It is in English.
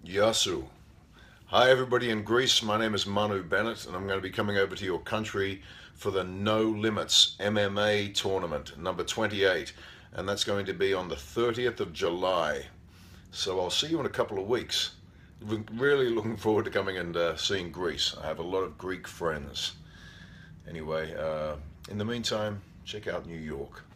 Yasu. Hi everybody in Greece, my name is Manu Bennett and I'm going to be coming over to your country for the No Limits MMA tournament, number 28, and that's going to be on the 30th of July. So I'll see you in a couple of weeks. Really looking forward to coming and seeing Greece. I have a lot of Greek friends. Anyway, in the meantime, check out New York.